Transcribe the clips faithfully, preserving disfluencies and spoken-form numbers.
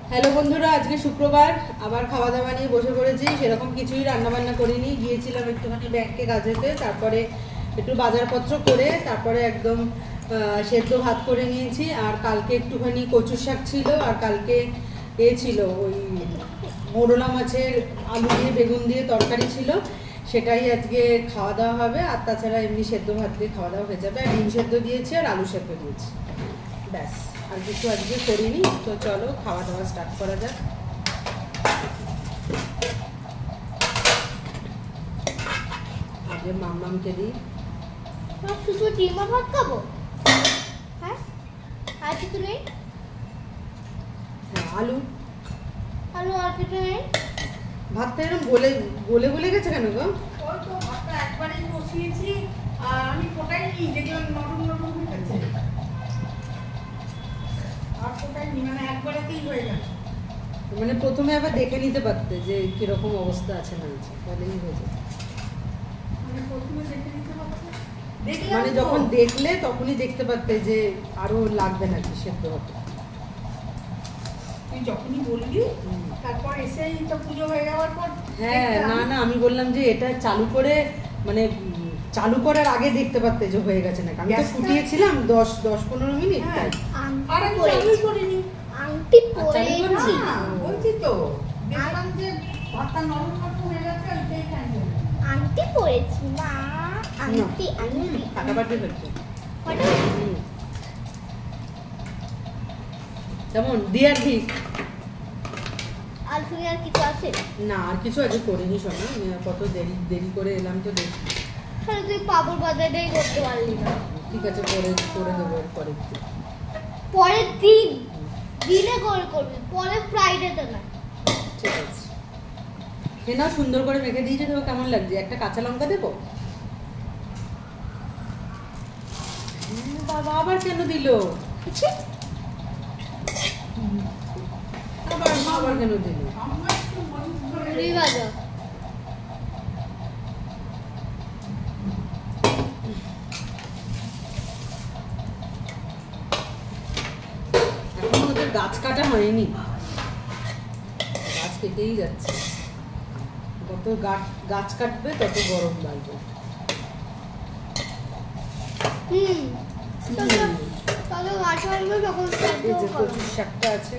Hello বন্ধুরা, আজকে শুক্রবার আবার খাওয়া দাওয়া নিয়ে বসে পড়েছি। সেরকম কিছুই রান্না বান্না করিনি, গিয়েছিলাম একটুখানি ব্যাংকে কাজেতে, তারপরে একটু বাজারপত্র করে তারপরে একদম সেদ্ধ ভাত করে নিয়েছি। আর কালকে একটুখানি কচু শাক ছিল, আর কালকে এ ছিল ওই মোরলা মাছের আলু দিয়ে বেগুন দিয়ে তরকারি ছিল, সেটাই আজকে খাওয়া দাওয়া হবে। আর তাছাড়া এমনি সেদ্ধ ভাত দিয়ে খাওয়া দাওয়া হয়ে যাবে। আর ডিম সেদ্ধ দিয়েছি আর আলু সেদ্ধ দিয়েছি, ব্যাস। আর কিছু আজকে করিনি। তো চলো খাওয়া দাওয়া স্টার্ট করা যাক। আগে মামমামকে দিই। শুধু ডিম আর ভাত খাবো? হ্যাঁ, আর কিছু নেই? হ্যাঁ, আলু আলু আর কিছু নেই? ভাতটা এরকম গলে গলে গলে গেছে কেন গো? ওই তো ভাতটা একবারেই বসিয়েছি আর আমি ফোটাইনি, দেখলাম নরম নরম হয়ে গেছে। আর ফোটাইনি, মানে একবারেতেই হয়ে গেছে। মানে প্রথমে আবার দেখে নিতে পারতে যে কিরকম অবস্থা আছে না আছে, তাহলেই হয়ে যায়। মানে প্রথমে দেখে নিতে পারছে, মানে যখন দেখলে তখনই দেখতে পারতে যে আরো লাগবে নাকি সেদ্ধ হতে। তুই যখনই বললি তারপর এসেই তো পুজো হয়ে যাওয়ার পর। হ্যাঁ, না না আমি বললাম যে এটা চালু করে মানে চালু করার আগে দেখতে পারতে যে হয়ে গেছে নাকি। আমি তো ফুটিয়েছিলাম দশ দশ পনেরো মিনিট। হ্যাঁ, আংটি আর আমি পরেছি। চালুই করিনি। আংটি চালু পরেছি। করেছি? না, বলছি তো দেখলাম যে ভাতটা নরম নরম হয়ে গেছে, ওইটাই খাই। আংটি পরেছি মা, আংটি আংটি ফাটাফাটি হচ্ছে। ফটো। কেমন দিয়ার ঠিক আর তুমি আর কিছু আছে? না, আর কিছু আগে করিনি শোনা। কত দেরি দেরি করে এলাম তো দেখি। তাহলে তুই পাপড় বাজারটাই করতে পারলি না। ঠিক আছে, করে করে দেবো পরে। পরের দিন দিনে করে করবি, পরে ফ্রাইডেতে না। ঠিক আছে, এ নাও সুন্দর করে মেখে দিয়েছে। তো কেমন লাগছে? একটা কাঁচা লঙ্কা দেবো। হুম, বাবা আবার কেন দিল? আবার আবার কেন দিল? আমরা একটু মরিচ ধরে মুড়ি ভাজা। এখন ওদের গাছ কাটা হয়নি, গাছ কেটেই যাচ্ছে। যত গাছ গাছ কাটবে তত গরম বাড়বে। হুম, তাহলে গাছ আনবে তখন এই যে সেদ্ধ করো। কচুর শাকটা আছে,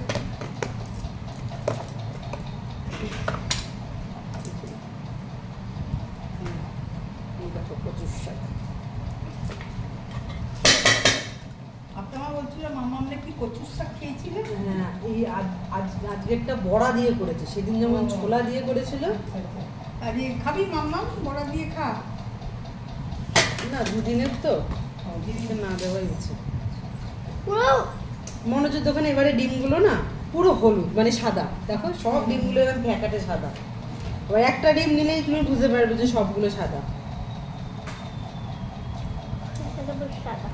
এই দেখো কচুর শাক। আপনারা বলছিল মামা আমরা কি কচুর শাক খেয়েছিলে? হ্যাঁ, এই আজ আজ- আজকেরটা বড়া দিয়ে করেছে। সেদিন যেমন ছোলা দিয়ে করেছিল। আরে খাবি মাম্মা, বড়া দিয়ে খা। না, দুদিনের তো না দেওয়াই উচিত। পুরো মনোজের দোকানে এবারে ডিমগুলো না পুরো হলুদ, মানে সাদা। দেখো সব ডিমগুলো এরকম প্যাকেটে সাদা। এবার একটা ডিম নিলেই তুমি বুঝতে পারবে যে সবগুলো সাদা। সাদা।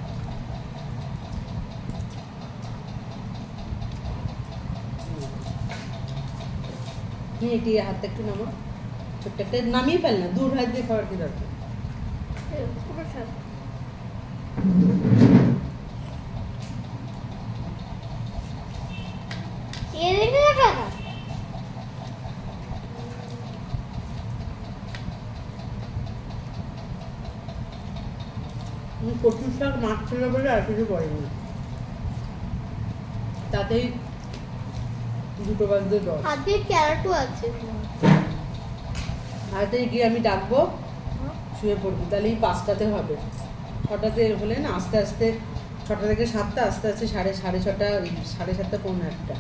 হ্যাঁ, এটি হাতটা একটু নামো, ছোট্ট একটা নামিয়ে ফেল না, দূর হাত দিয়ে খাওয়ার কি দরকার। পুরো সাদা। এ দেখে দেখা না। কচুর শাক মাছ ছিল বলে আর কিছু পড়েনি, তাতেই দুটো বাজতে দশ। হাতে ক্যারেটও আছে। হাতে গিয়ে আমি ডাকবো, শুয়ে পড়বি, তাহলে এই পাঁচটাতে হবে। ছটাতে হলে না আস্তে আস্তে, ছটা থেকে সাতটা, আস্তে আস্তে সাড়ে সাড়ে ছটা, সাড়ে সাতটা পৌনে আটটা।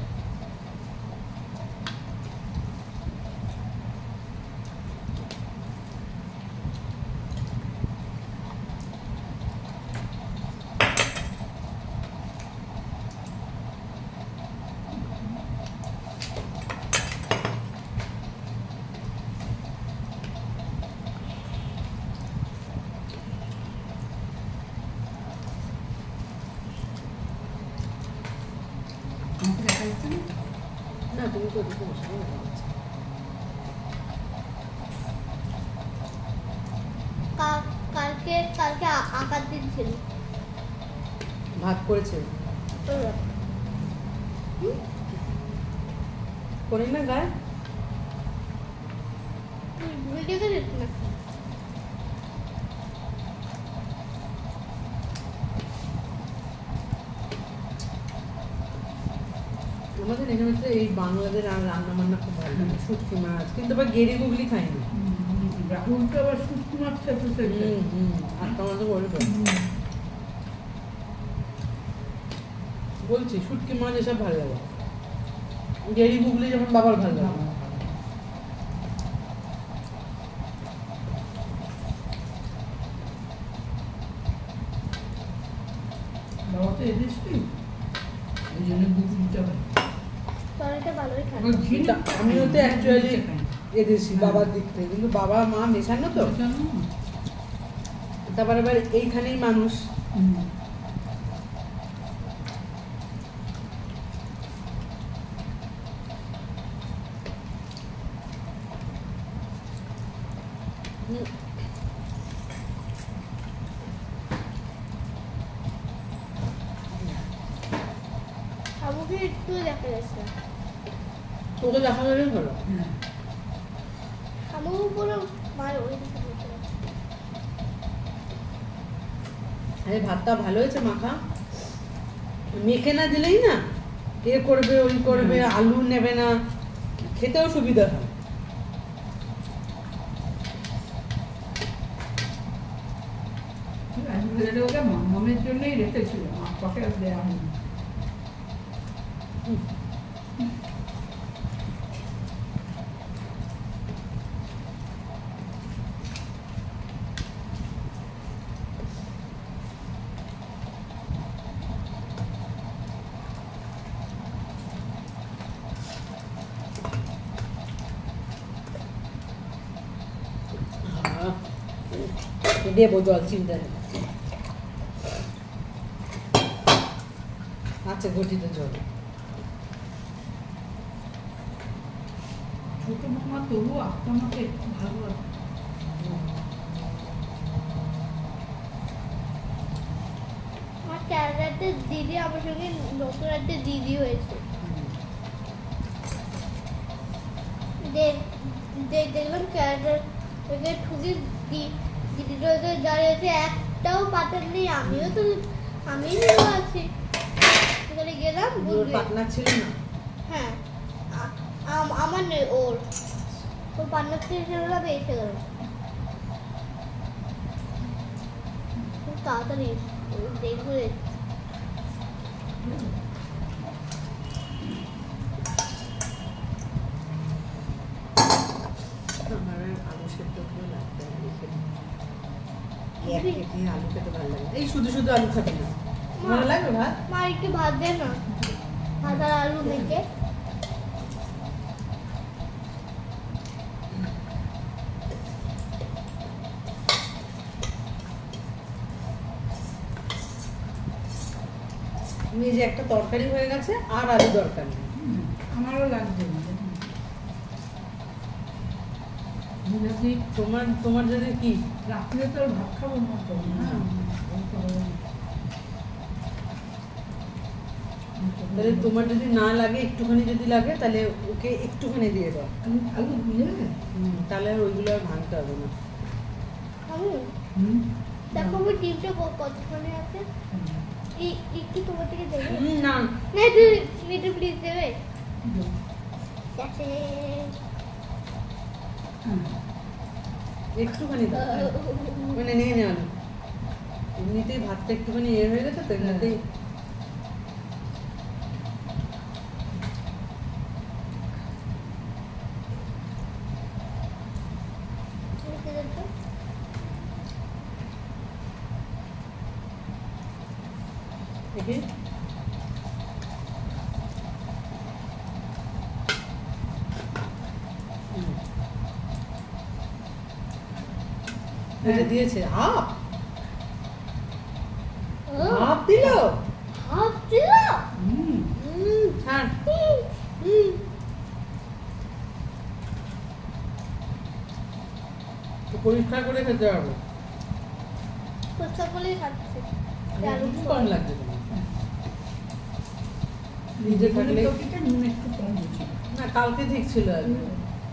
না, তুমি তো দিতে বসে কালকে কালকে আঁকার দিন ছিল। ভাত করেছে। করি না গায়ে ভিডিও করে না আমাদের এখানে তো এই বাংলাদেশ আর রান্না বান্না খুব ভালো লাগে শুটকি মাছ কিন্তু আবার গেড়ি গুগলি খাই না রাহুলকে আবার শুটকি মাছ খেতে হুম হুম আটটা মাছ বলবে বলছি শুটকি মাছ এসব ভালো লাগে গেড়ি গুগলি যেমন বাবার ভালো লাগে বাবা তো এদেশ কি এই জন্য গুগলিটা হয় তরকারিটা ভালোই খায় আবার ঘি এটা আমিও তো অ্যাকচুয়ালি এদেশি বাবার দিক থেকে কিন্তু বাবা মা মেশানো তো জানো তারপর আবার এইখানেই মানুষ হুম হুম, আমাকে একটু দেখা যাচ্ছে না। তোকে দেখা গেলেই ভালো হ্যাঁ আমার উপরে মার ওই দিকে বসে আছে। আরে ভাতটা ভালো হয়েছে মাখা মেখে না দিলেই না এ করবে ওই করবে হুম। আলু নেবে না খেতেও সুবিধা হয় এটা ওকে মামের জন্যই রেখেছিল আমার পক্ষে আর দেওয়া হয়নি হুম। আহ, দেবো জল চিন্তা নেই আচ্ছা ঘটিতে জল ছোট মামা তবু আস্তে আমাকে একটু ভালো লাগে আমার ক্যারাটে দিদি আমার সঙ্গে নতুন একটা দিদি হয়েছে দেখ- দেখ- দেখলাম ক্যারাটার ওকে ঠুকে দি- দিদিটা ওকে দাঁড়িয়েছে একটাও পাতার নেই আমিও তো আমি নিয়েও আছি সেখানে গেলাম ওর বুঝবে পার্টনার ছিল না হ্যাঁ আ- আম- আমার নেই ওর ওর পার্টনার থেকে সেগুলো এসে গেল খুব তাড়াতাড়ি দেখবে আমার আলু সেদ্ধ করে লাগবে আলু খেতে এক কেটে আলু খেতে ভালো লাগে এই শুধু শুধু আলু খাবি না ভালো লাগবে ভাত মা একটু ভাত দে না ভাত আর আলু মেখে তুমি এই যে একটা তরকারি হয়ে গেছে আর আলু দরকার নেই হুম, আমারও লাগবে না দেখুন। আমি যদি তোমার তোমার যদি কি রাত্রে তো আর ভাত খাবো না তো না ওই তো হবে না। তাহলে তোমার যদি না লাগে একটুখানি যদি লাগে তাহলে ওকে একটুখানি দিয়ে দাও আলু আলু দিয়ে হুম, তাহলে আর ওইগুলো আর ভাঙতে হবে না আমি হুম দেখো আমার টিমটা কতক্ষণে আছে এই একটু তোমার থেকে দেবে হুম, না না একটু একটু প্লিজ দেবে দেখে হ্যাঁ একটুখানি দাও মানে নিয়ে নে আলু এমনিতেই ভাতটা একটুখানি ইয়ে হয়ে গেছে তো এমনিতেই দেখি হুম। এটা দিয়েছে হাফ হাফ দিল হাফ দিল হুম হুম ছাড় হুম তো পরিষ্কার করে খেতে হবে কোথা বলেই খাচ্ছে আলু একটু কম লাগছে তোমার নিজে থাকলে টপিটা নুন একটু কম দিচ্ছি না কালকে ঠিক ছিল একদম।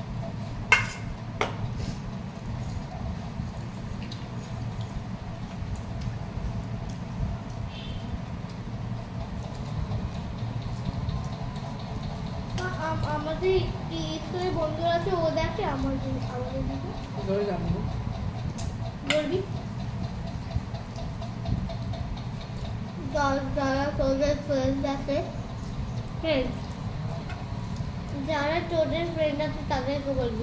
আ- আম- আমাদের স্কুলে বন্ধুরা আছে, ও দেখে আমাদের আমাদের দিকে জোরে জানবো বলবি যা- যারা তোদের ফ্রেন্ড আছে ফ্রেন্ড যারা তোদের ফ্রেন্ড আছে তাদেরকে বলবি।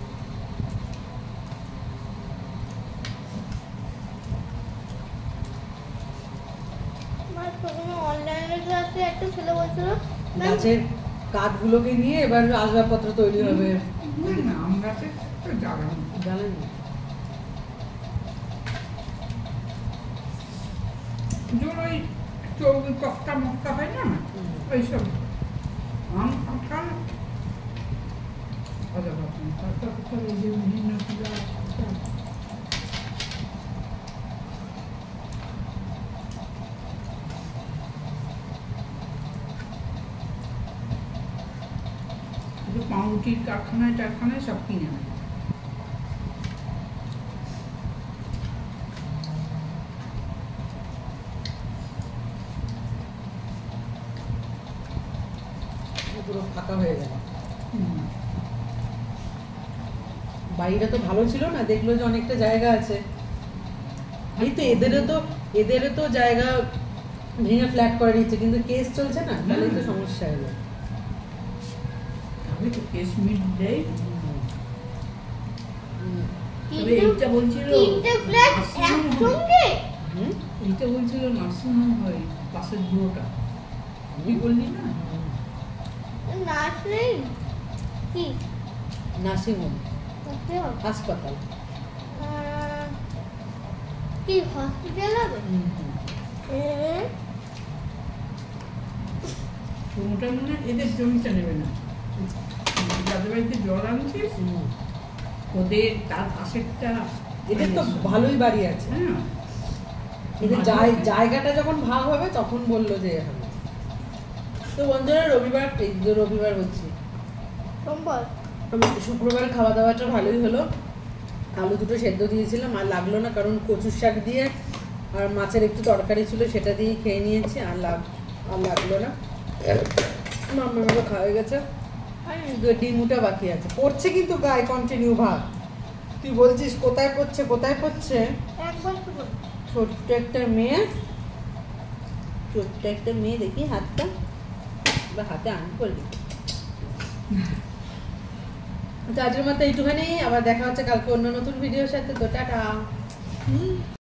আমার প্রথমে অনলাইনে ক্লাসে একটা ছেলে বলছিল ম্যাম গাছের কাঠগুলোকে নিয়ে এবার আসবাবপত্র তৈরি হবে। না না আমরা তো জানি না। জানেন না? যেমন ওই চৌকি তক্তা মক্তা হয় না হুম। ওইসব আম কাঁঠাল আলাদা রকম তক্তা ফক্তা এই যে বিভিন্ন পূজা পাউরুটির কারখানায় টারখানায় সব কিনে আনে। পুরো ফাঁকা হয়ে গেল। হুম। বাড়িটা তো ভালো ছিল না, দেখলো যে অনেকটা জায়গা আছে। এই তো এদেরও তো এদেরও তো জায়গা ভেঙে ফ্ল্যাট করে দিচ্ছে, কিন্তু কেস চলছে না, তাহলেই তো সমস্যা হলো। তবে তো কেস মিট দেয়। হুম। তবে এইটা বলছিল তিনটে ফ্ল্যাট একসঙ্গে হুম? এইটা বলছিল নার্সিংহোম হয় পাশের দুটোটা তুই বললি না নার্স নেই কি নার্সিংহোম, করতে হবে? হাসপাতাল। আহ, কি হসপিটাল হবে? হুম, হুম। এ, ওটা মনে হয় এদের জমিটা নেবে না যাদের বাড়িতে জল আনছিস হুম। ওদের তার পাশেরটা এদের তো ভালোই বাড়ি আছে। হ্যাঁ এদের জায়- জায়গাটা যখন ভাগ হবে তখন বললো যে হবে। তো বন্ধুরা রবিবার, এই যে রবিবার হচ্ছে, সোমবার শুক্রবার খাওয়া দাওয়াটা ভালোই হলো। আলু দুটো সেদ্ধ দিয়েছিলাম, আর লাগলো না, কারণ কচুর শাক দিয়ে আর মাছের একটু তরকারি ছিল সেটা দিয়ে খেয়ে নিয়েছি, আর লাগ আর লাগলো না। মাম্মাকে খাওয়া হয়ে গেছে, শুধু ডিমুটা বাকি আছে। পড়ছে কিন্তু গায়ে কন্টিনিউ ভাত। তুই বলছিস কোথায় পড়ছে কোথায় পড়ছে? একবার তো বল। ছোট্ট একটা মেয়ে, ছোট্ট একটা মেয়ে, দেখি হাতটা, বা হাতে আন করলি। তো আজকের মতো এইটুখানি, আবার দেখা হচ্ছে কালকে অন্য নতুন ভিডিওর সাথে। তো টাটা।